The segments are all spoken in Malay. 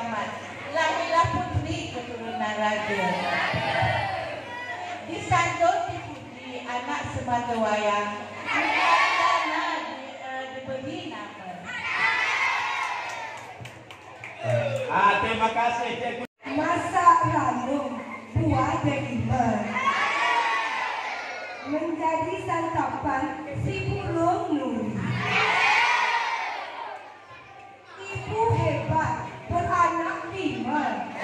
kiamat. Lahirlah putri keturunan raja. Disandung dipuji anak semata wayang. Karena diberi nama. Terima kasih cikgu. Masa lalu buah delima menjadi santapan si burung nuri. Ibu hebat beranak 5.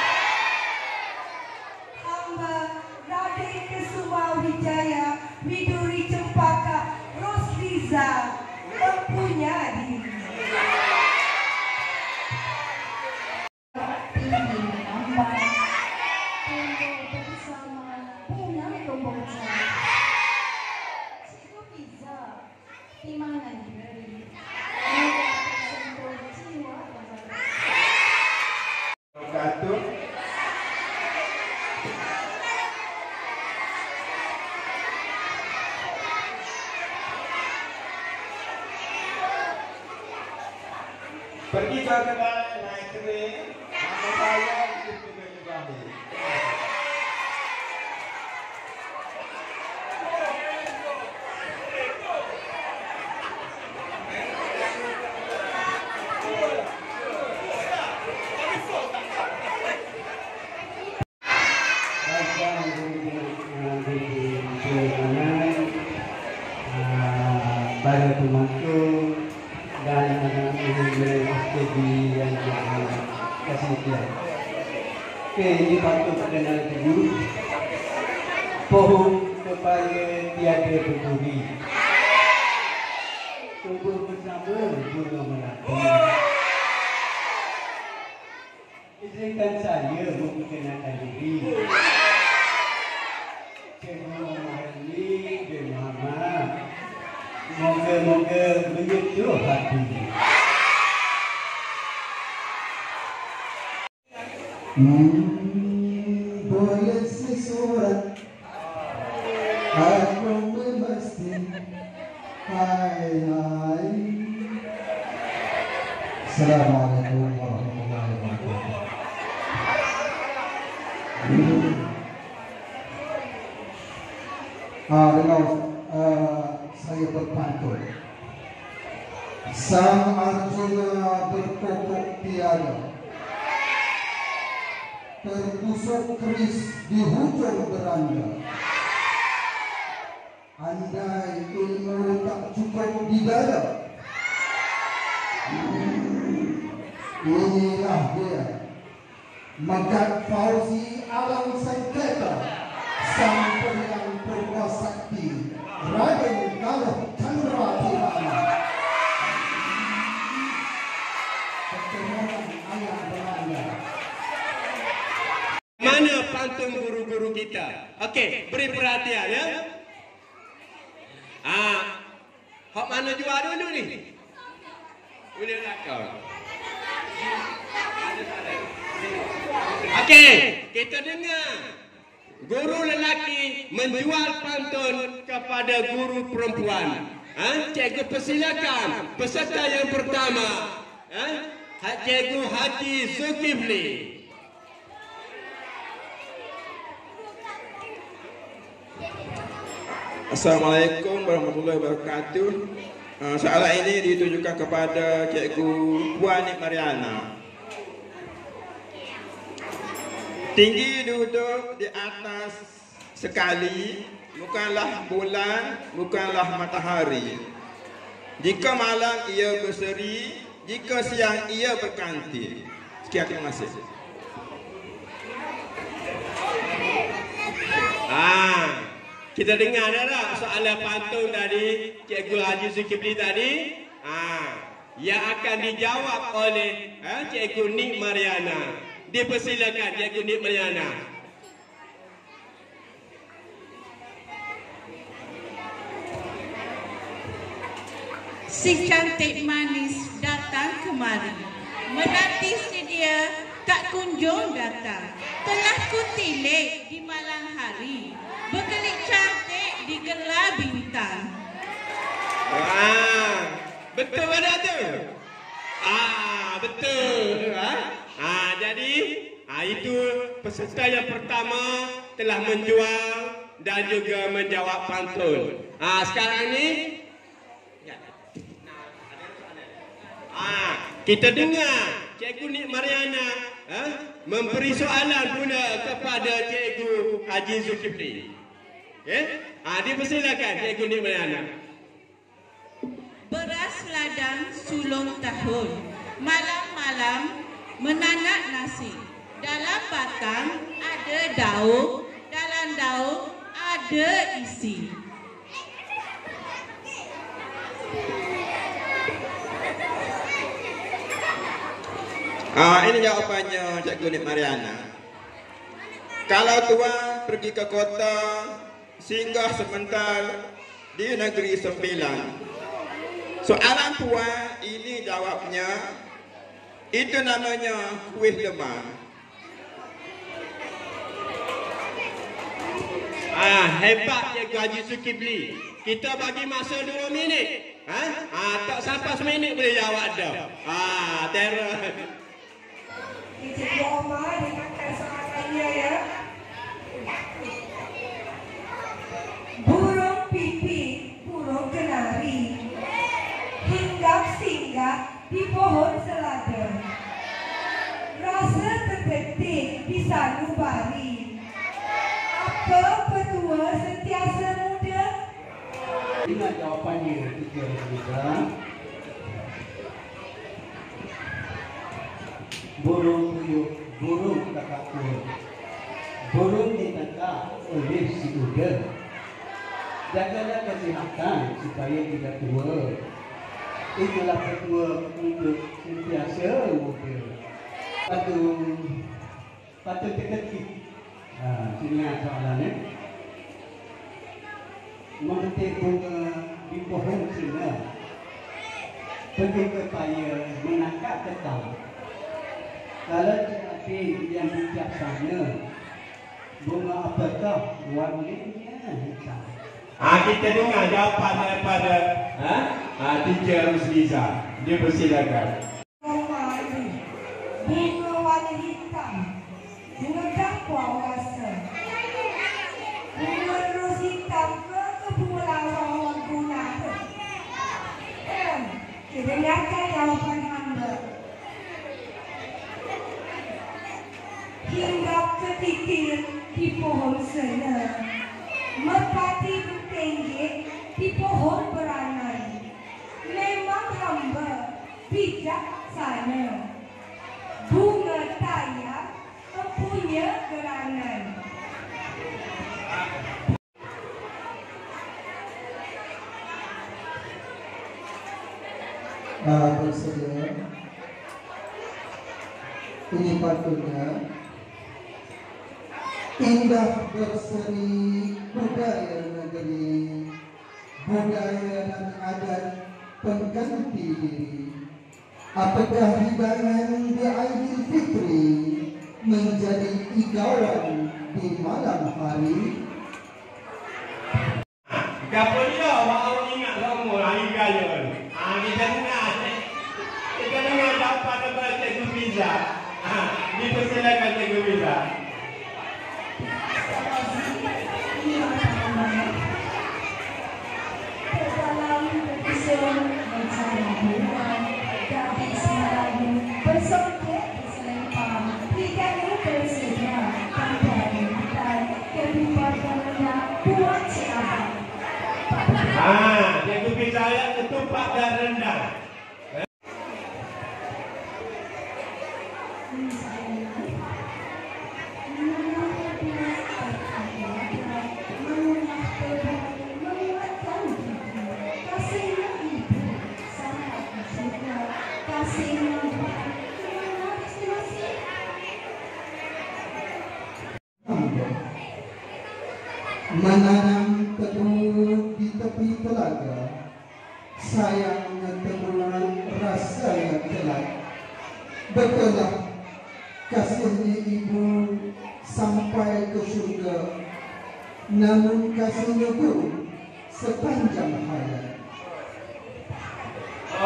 Hamba Raden Kesuma Wijaya Widuri Cempaka Rosliza mempunyai diri. Pergi ke kedai naik kering, nama saya itu Ibrahim. Para pemangku dan anak-anak SPB yang kasih dia. Oke, ini patut perkenal dulu. Pohon kepada tiada berduri. Tumbuh bersama bunga melati. Izinkan saya memperkenalkan diri. Cikgu Muhammad bin Muhammad. Moga-moga menyentuh hati. Boleh sesurat aku mesti hai. Assalamualaikum warahmatullahi wabarakatuh. Saya berpantun. Sang Arjuna berkokok tiada, terbusuk keris di hujung beranda. Andai ilmu tak cukup di dada, inilah dia, Megat Fauzi Alam Sengketa, sang periang purwa sakti, Raden Galuh Chandra Kirana. Keterangan ayat Belanda. Mana pantun guru-guru kita? Okey, beri perhatian ya. Hak mana jual dulu ni? Boleh tak kau? Okey, kita dengar. Guru lelaki menjual pantun kepada guru perempuan. Cikgu persilakan peserta yang pertama. Cikgu Haji Zulkifli. Assalamualaikum warahmatullahi wabarakatuh. Soalan ini ditujukan kepada Cikgu Puan Mariana. Tinggi duduk di atas sekali, bukanlah bulan, bukanlah matahari. Jika malam ia berseri, jika siang ia berkantil. Sekian, terima kasih. Kita dengar dah soalan pantun tadi Cikgu Haji Zulkifli tadi. Yang akan dijawab oleh Cikgu Nik Mariana. Dipersilakan Cikgu Nik Mariana. Si cantik manis datang kemari, menanti si dia tak kunjung datang. Telah kutilik di malam hari, berkelik cantik di gelar bintang. Betul ada tu? Betul. Itu peserta yang pertama telah menjual dan juga menjawab pantun. Sekarang ni kita dengar Cikgu Nik Mariana memberi soalan pula kepada Cikgu Haji Zulkifli. Dipersilakan Cikgu Nik Mariana. Beras ladang sulung tahun, malam-malam menanak nasi. Dalam batang ada daun, dalam daun ada isi. Ini jawapannya Cikgu Nik Mariana. Kalau tuan pergi ke kota, singgah sebentar di Negeri Sembilan. Soalan tuan ini jawabnya, itu namanya kuih lemang. Hebat Cikgu Haji Zulkifli. Kita bagi masa 2 minit. Tak sampai seminit boleh jawab dah. Terror. Cikgu Omar dengarkan soalannya ya. Burung pipit, burung kenari, hinggap singgah di pohon selada. Rasa terketik di sanubari. Apa petua sentiasa muda? Ingat jawapannya tiga juga. Burung puyuh, burung kakakur. Burung ditangkap oleh si udang. Jagalah kesihatan supaya tidak tua. Itulah petua untuk sentiasa muda. Patut terketik. Sini soalannya. Memetik bunga di pohon Cina, pergi ke paya menangkap ketang. Kalau Cik yang bijaksana, bunga apakah warnanya hitam? Kita dengar jawapan daripada Teacher Rusliza. Dia persilakan. Bunga warna hitam, bunga dakwah rasa. Bunga ros hitam ke bunga lawang guna ke? Dengarkan jawapan hamba. Hinggap ketikir di pohon sena, merpati bertenggek di pohon beranai. Memang hamba bijaksana. Bunga tayar mempunyai gerangan. Bersedia. Ini patutnya. Indah berseri budaya negeri, budaya dan adat pengganti diri. Apakah hidangan di Aidilfitri menjadi igawan di malam hari? Gapo dia awak ingat semua hari raya. Kita dengar jawapan daripada Cikgu Fiza. Dipersilakan Cikgu Fiza. Dalam berpisah mencari bunga, gadis Melayu bersongket berselempang, hidangnya bersedia, pandai dan kehidupannya buat siapa. Cikgu Fiza ketupat dan rendang. Menanam tebu di tepi telaga, sayangnya temuan rasa yang kelak. Betullah kasihnya ibu sampai ke surga, namun kasihnya guru sepanjang hayat.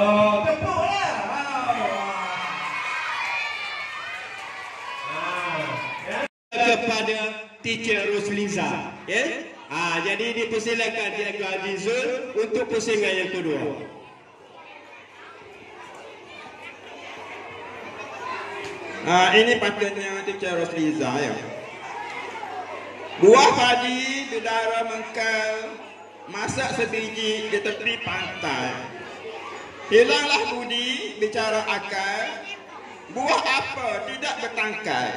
Tepuklah. kepada Teacher Rosliza. Okay? Jadi dipersilakan Cikgu Azizul untuk pusingan yang kedua. Ini patutnya Teacher Rosliza ya. Buah padi bidara mengkal, masak sebiji di tepi pantai. Hilanglah budi bicara akal, buah apa tidak bertangkai.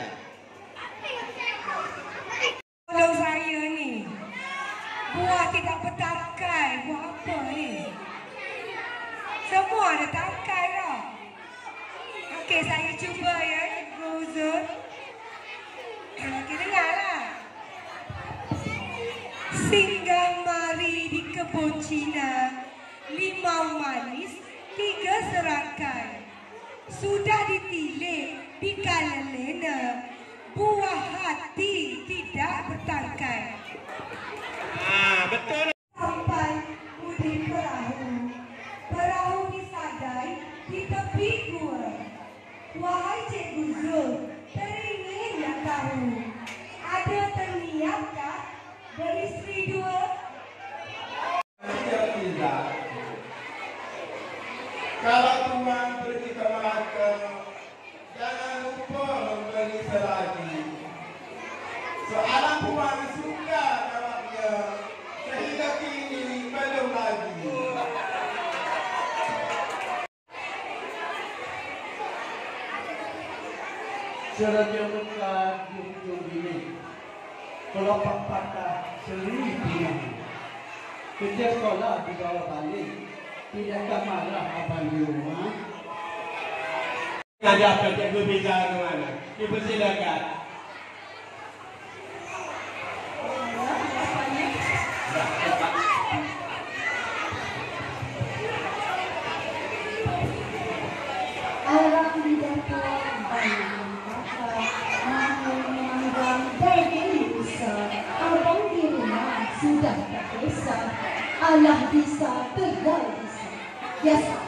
Kalau saya ni, buah tidak bertangkai, buah apa ni? Semua ada tangkai lah. Okey, saya cuba ya, Rozul. Kita dengarlah. Singgah mari di kebun Cina, limau manis 3 serangkai. Sudah ditilik, dikala lena, buah hati tidak bertangkai. Betul. Sampai budi perahu, perahu disadai di tepi gua. Wahai Cikgu Zul, teringin nak tahu, ada terniatkah beristeri 2? Kalau tuan pergi ke Melaka, jangan lupa membeli selagi. Soalan puan suka jawabnya, sehingga kini belum lagi. Seraja muka di ujung ini, kelopak patah seri pinang. Kerja sekolah di bawah balik, tidakkah marah abang di rumah? Ada Cikgu Fiza ke mana? Dipersilakan. Orang di dapur banyak mata, namun memandang dari besar. Abang di rumah sudah tak kisah, Allah bisa tegal bisa. Biasa.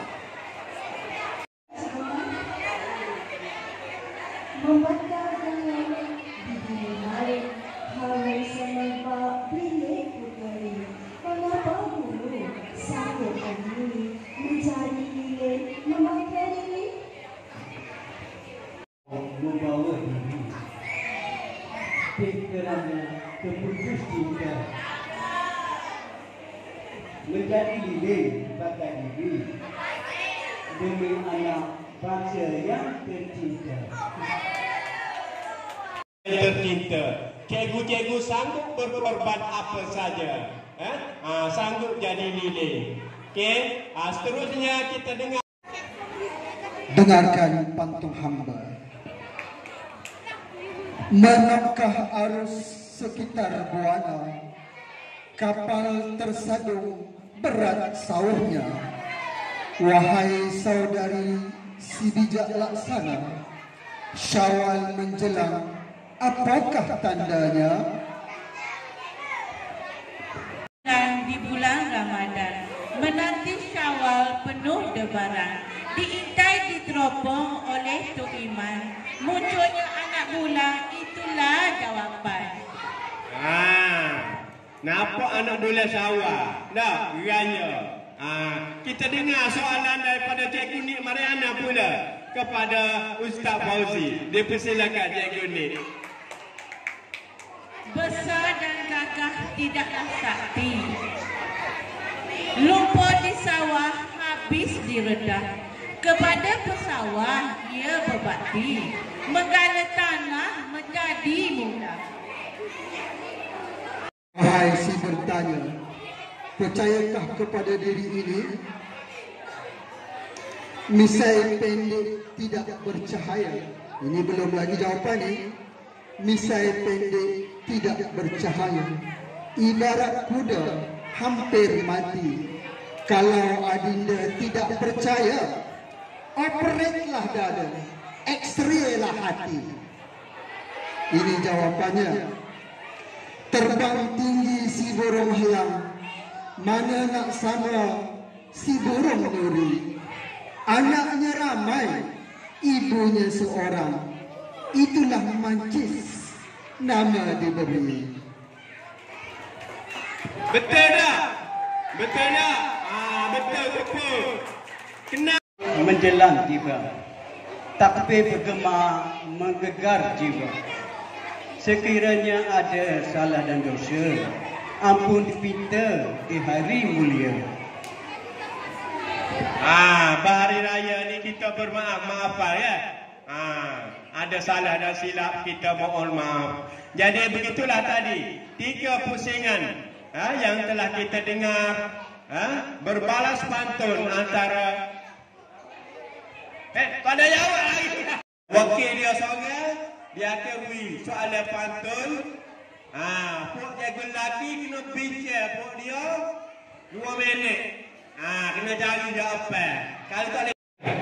Membaca dengan gigi menarik, harus semua bilik puteri. Mengapa dulu saya ini mencari bilik memakai ini? Membawa diri pikirannya keputus cinta menjadi lilin pada diri demi anak bangsa yang tercinta. Tercinta, cikgu-cikgu sanggup berkorban apa saja, sanggup jadi lilin. Okey, seterusnya kita dengar. Dengarkan pantun hamba. Menangkah arus sekitar buana, kapal tersadung berat sawahnya. Wahai saudari si bijak laksana, Syawal menjelang, apakah tandanya? Dan di bulan Ramadan, menanti Syawal penuh debaran, diintai di teropong oleh Tok Iman, munculnya anak bulan, itulah jawapan. Nampak anak bulan Syawal? Dah, geranya. Kita dengar soalan daripada Cikgu Nik Mariana pula kepada Ustaz Fauzi. Dipersilakan Cikgu Nik. Besar dan gagah tidaklah sakti, lumpur di sawah habis diredah. Kepada pesawah ia berbakti, menggala tanah menjadi mudah. Wahai si bertanya, percayakah kepada diri ini? Misai pendek tidak bercahaya. Ini belum lagi jawapan ni. Misai pendek tidak bercahaya, ibarat kuda hampir mati. Kalau adinda tidak percaya, operetlah dada, X-raylah hati. Ini jawapannya. Terbang tinggi si burung helang, mana nak sama si burung nuri. Anaknya ramai, ibunya seorang, itulah mancis nama diberi. Betul tak? Betul tak? Betul. Kenapa? Menjelang tiba, takbir bergema menggegar jiwa. Sekiranya ada salah dan dosa, ampun dipinta di hari mulia. Bahari raya ni kita bermaaf ya. Ada salah dan silap, kita mohon maaf. Jadi begitulah tadi 3 pusingan yang telah kita dengar, berbalas pantun antara pada jawab lagi. Wakil dia seorang, dia akui soalan pantun. Pok jago lelaki kena bincang pok dia 2 minit. Kena cari jawapan. Kalau tak boleh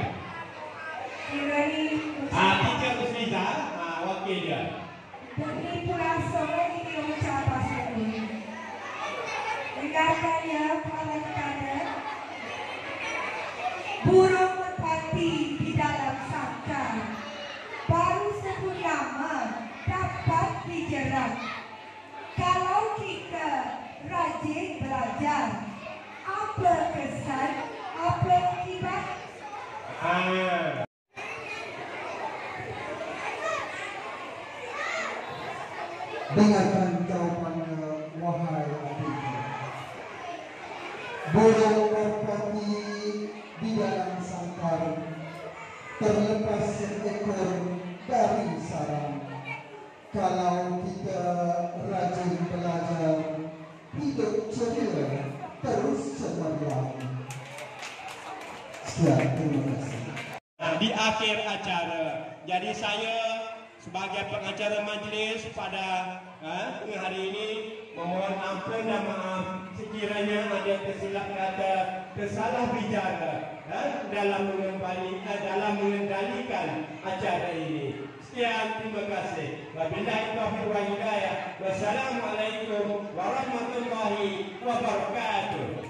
tiga Musliza, wakil dia. Bukti puasa ini ucap pasal ini. Dengarkannya pada kepada burung merpati di dalam sangkar. Baru sebut nama dapat dijerat. Kalau kita rajin belajar, apa kesan, apa akibat? Dengarkan jawapannya, wahai adikku. Burung merpati di dalam sangkar, terlepas seekor dari sarang. Kalau kita rajin belajar, hidup ceria terus cemerlang. Sekian, terima kasih. Di akhir acara, jadi saya sebagai pengacara majlis pada tengah hari ini memohon ampun dan maaf sekiranya ada tersilap kata, tersalah bicara dalam mengendalikan acara ini. Sekian, terima kasih. Wabillahi taufiq wal hidayah. Wassalamualaikum warahmatullahi wabarakatuh.